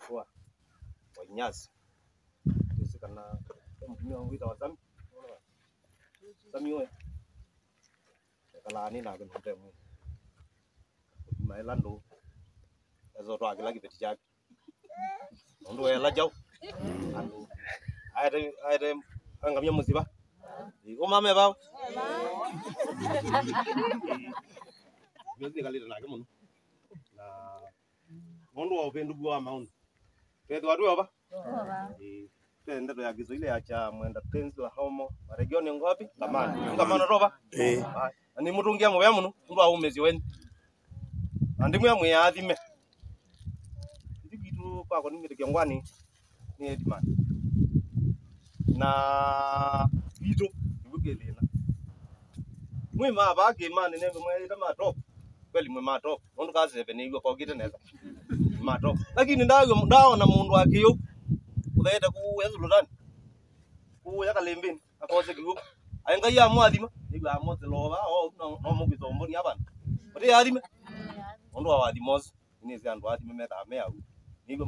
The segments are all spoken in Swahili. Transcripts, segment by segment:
kwa Inyasi sisi kana mtumia wangu ita wasami sami wewe kala ni na kunde mu mailando ezo to akila kibeti chake ndo ela jau ando aide angamia musiba umame bao Bezi kali na kemuno na mondo wa upendu bwa maundu pedo watu hapa tende to yagizo ile acha mwenda tenzi la homo regioni ngapi kamano roba ani mutungia mwe muno ndo aumezi weni andi mwe mwe athime ndikitu kwa ko nimite kyangwani ni edman na video ibugelena mwe maba ke mane ne mwe ita matop kweli mwe matop ndo kaze bene igo kwa gite neza matop lakini ndawo na mundu akiyo udaenda kuwezulutani kuya kalembeni akose kiluko ayenga ya mwathima niba amoze loba no mugizombo ni abana oti yathime ndo awathimos ni zandu athime meta mea niba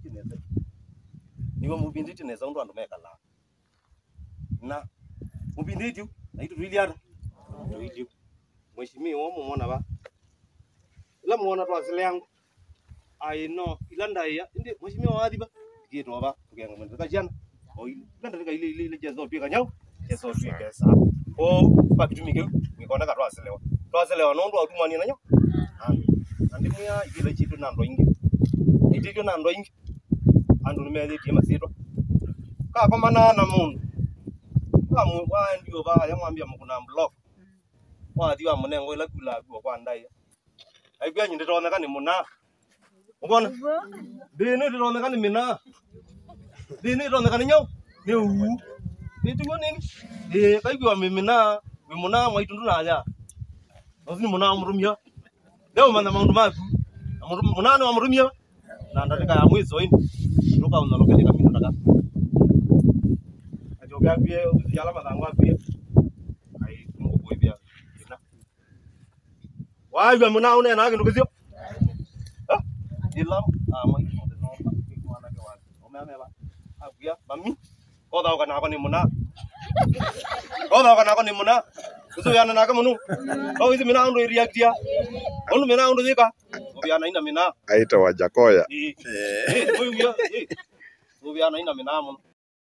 mubinditi neza ndo andu mekala na mubinditi na itu riliara ndio mheshimiwa muona ba ila muona to asile yangu I know ilanda ya ndi mheshimiwa wathima kitu ba tukenga mwenda kajana ilanda tika ile jezo pika nyau jezo pika sa pakitumike mikona katwa aselewa nondo atumani nanyo andi muya ile chitu nando ingi itito nando ingi andu nimele tima sito ka kwa mana na mundu kamu wa ndio ba yamwambia mkuna block wathiwa munengo ila kula kwa ndai aigwa nyinde toneka ni muna ubona dini toneka ni mina dini toneka ni nyau ni u nitugo ningi kaigwa mimina mimuna mwaitundu nanya osini muna murumia leo mana maundu maku muna no murumia na ndalika ya mwizo ini ruka unalokeka mimi nataka ajoga bie yala madangwa bie ai mungu bia ina waigwa muna une na kindu kizio ilam mai no mwana ke wa omema abia mami koda kana ni muna koda kana ni muna uzo yana naka munu au hizi mina ndo react ya onu mina ndo zika ubiana ina mina aita wajakoya ubiana ina mina munu